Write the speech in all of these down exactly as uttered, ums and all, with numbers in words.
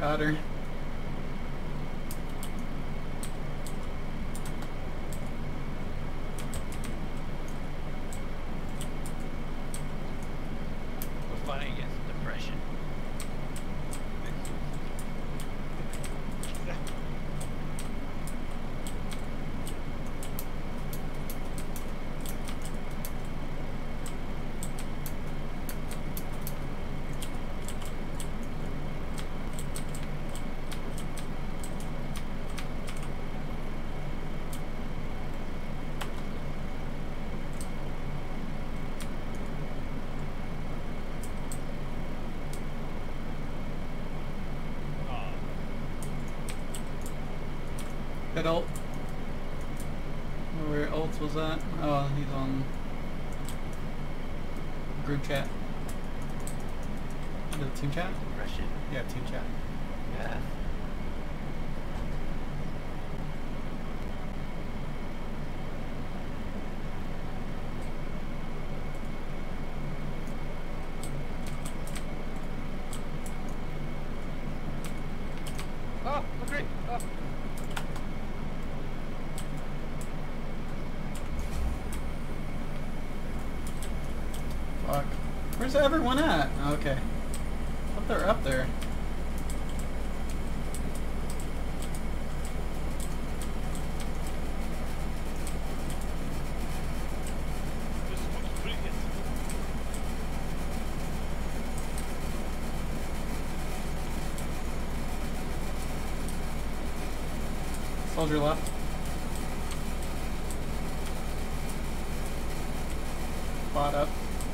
powder. We're fighting against depression. Hit ult. Where ult was that? Oh, he's on group chat. The team chat? Depression. Yeah, team chat. Yeah. Oh, great. Oh. Fuck. Where's everyone at? Okay. I thought they were up there. This looks brilliant. Soldier left. Bot up.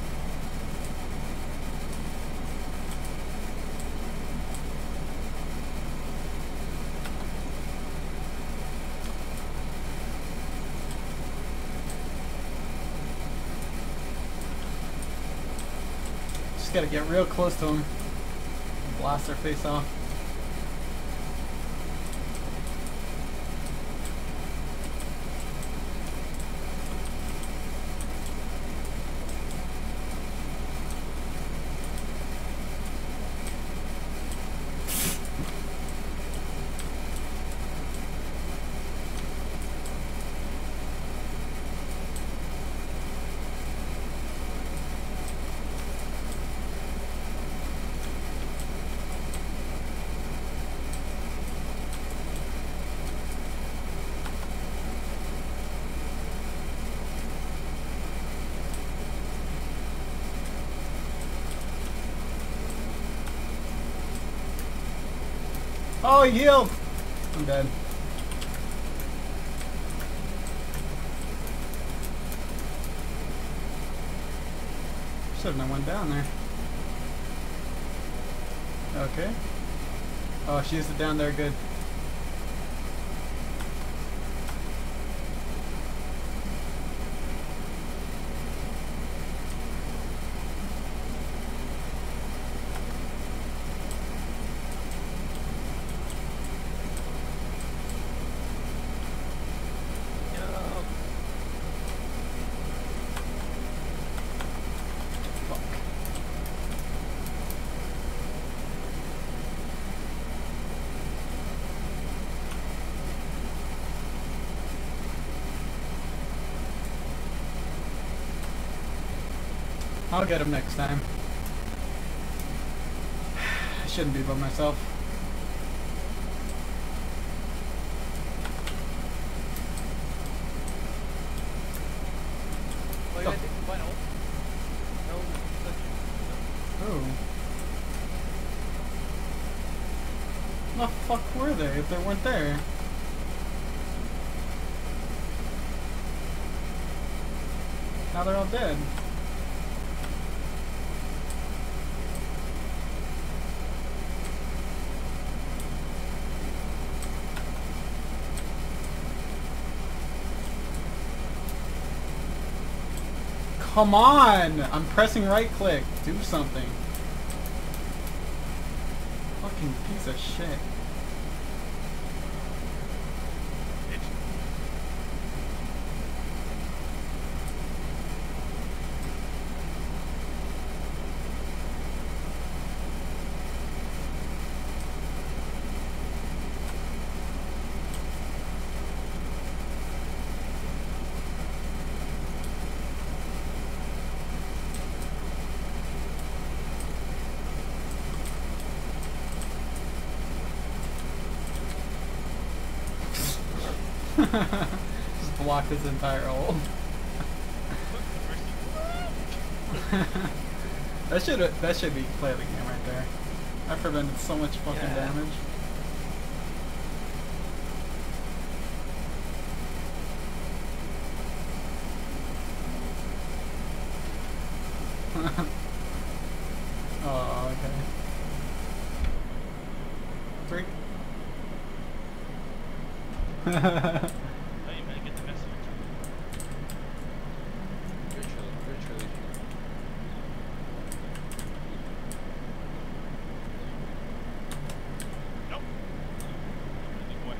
Just gotta get real close to them. Blast their face off. Oh, he healed! I'm dead. Shouldn't have went down there. Okay. Oh, she used it down there, good. I'll get him next time. I shouldn't be by myself. Well, I think one ult. No, no. Oh. The fuck were they if they weren't there? Now they're all dead. Come on! I'm pressing right click. Do something. Fucking piece of shit. Just blocked his entire ult. That should that should be play of the game right there. I prevented so much fucking Yeah. damage. Oh, okay. Three. Oh, you might get the message. Virtually, virtually. Nope. Really boy.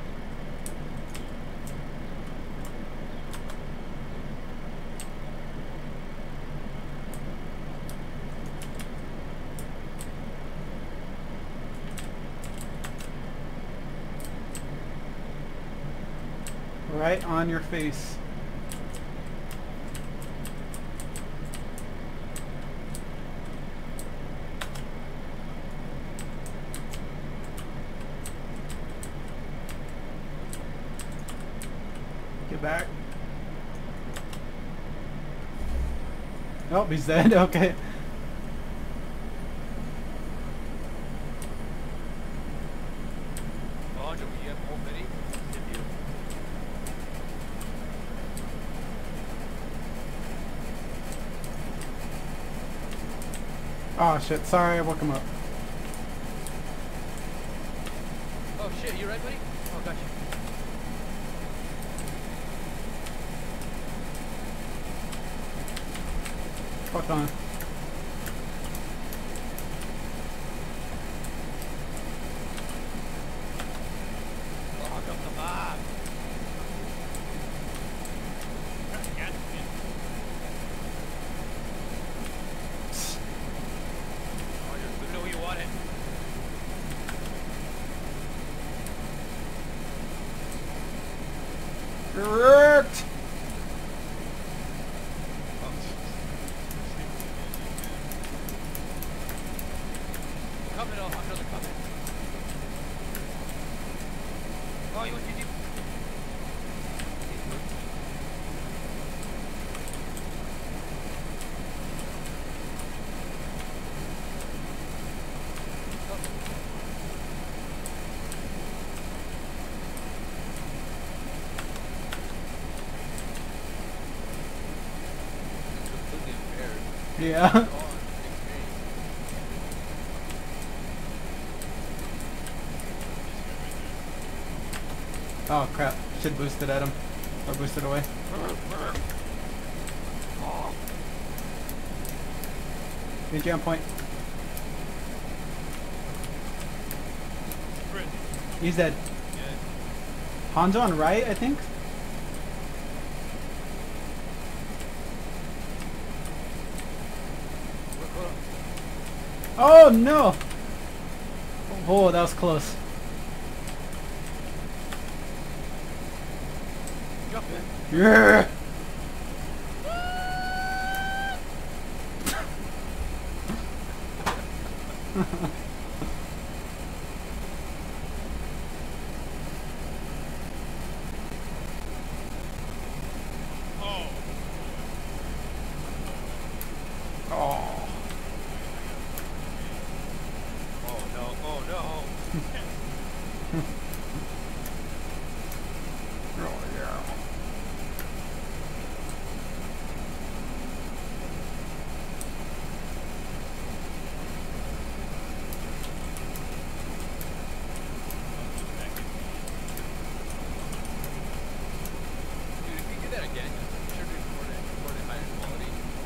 Right on your face. Get back. Oh, he's dead. Okay. Oh, do you have already? Did you? Oh shit, sorry, I woke him up. Oh shit, you right, buddy? Oh, gotcha. Fuck on. Oh, come the mob. Got it, man. Oh, you're living the way you want it. Correct! Coming, oh, I'm another coming. Oh, you want to do? Completely impaired. Yeah. Oh, experience. Oh crap. Should boosted at him. Or boosted away. Oh, Need you on point. Sprint. He's dead. Yeah. Hanzo on right, I think? Oh no! Oh, that was close. jump in. Yeah! Oh. Oh. Oh no, oh no. Oh yeah. Dude, if you do that again, you should record it, record it higher quality.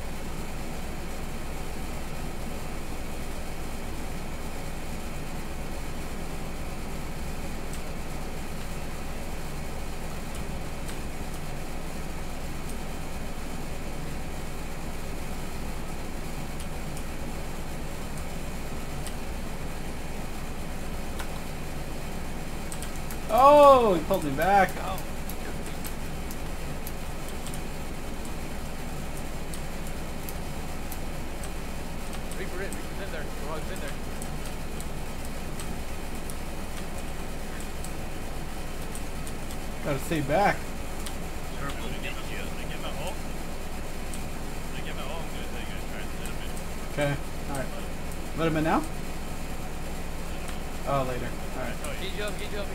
Oh, he pulled me back. Oh. Reaper it, Reaper's in there. Garag's in there. Gotta stay back. When I get my, when I get my ult, when I get my ult, I'm gonna tell you guys try to let him in. Okay. Alright. Let him in now? Oh, later. Alright. Oh, Get you up, get you up.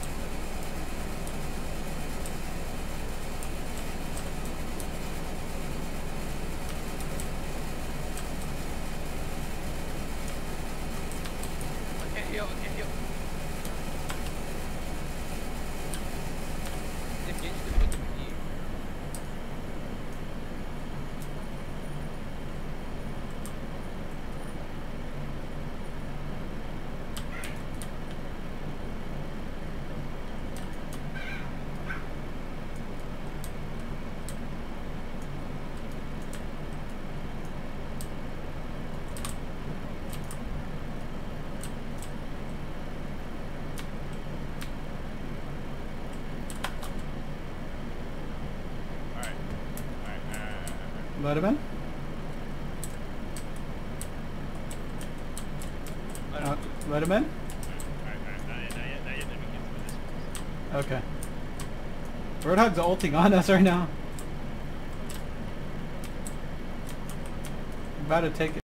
I can't heal, I can't heal. If you just put them in here. alright. Alright, uh, Let him in? I Uh, don't let him in? alright, alright, not yet, not yet, not yet, let me get some of this. Okay. Roadhog's ulting on us right now. About to take it.